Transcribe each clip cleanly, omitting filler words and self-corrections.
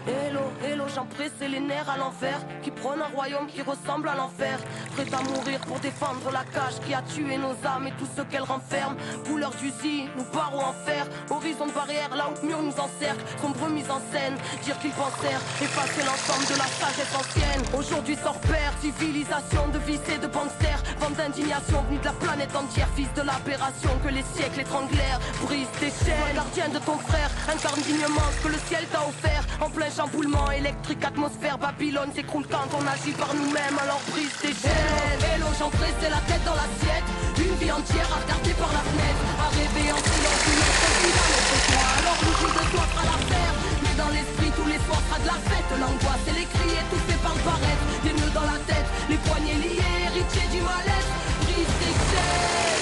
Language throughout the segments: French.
Hello, hello, j'en pressé les nerfs à l'envers, qui prône un royaume qui ressemble à l'enfer. Prêt à mourir pour défendre la cage qui a tué nos âmes et tout ce qu'elle renferme. Couleur d'usine, nous barreaux en fer, horizon de barrière, là où le mur nous encercle. Sombre mise en scène, dire qu'ils pensèrent effacer l'ensemble de la sagesse ancienne. Aujourd'hui sort père, civilisation de vices et de gangsters. Vente d'indignation venue de la planète entière, fils de l'aberration que les siècles étranglèrent. Brise tes chaînes, gardien de ton frère, incarne dignement ce que le ciel t'a offert. En plein chamboulement électrique, atmosphère, Babylone s'écroule quand on agit par nous-mêmes. Alors brise tes chaînes. Hello, j'en pressé la tête dans l'assiette. Une vie entière à regarder par la fenêtre, à rêver en silence une autre vie dans notre toit. Alors l'oubli de soi fera l'affaire, mais dans l'esprit tous les soirs sera de la fête. L'angoisse et les cris étouffés par le barrette, des nœuds dans la tête, les poignets liés, héritiers du mal-être. Brise tes chaînes.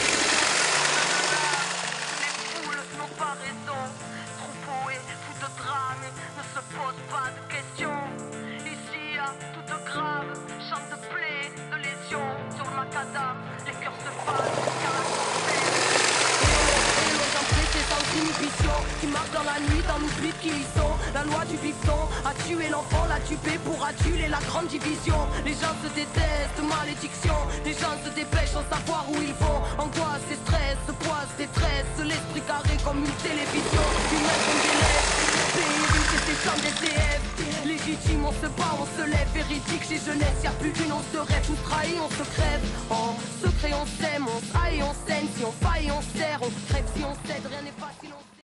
Les foules n'ont pas raison, troupeaux et fous de drame ne se posent pas de questions. Ici à toute grave, chante de plaies, de lésions sur le macadam, les cœurs se passent car la sans inhibition, qui marche dans la nuit, dans l'oubli qui y sont. La loi du bifton a tué l'enfant, l'a tué pour aduler la grande division. Les gens se détestent, malédiction. Les gens se dépêchent sans savoir où ils vont. Angoisse et stress, poisse, détresse. L'esprit carré comme une télévision. Humain comme des lettres, péril, c'est sans des TF. Légitime, on se bat, on se lève. Véridique, chez jeunesse, y'a plus d'une once de rêve. On trahit, on se crève. En secret, on s'aime, on se haït, on saigne. Si on faillit, on serre, on crève. Si on cède, rien n'est facile.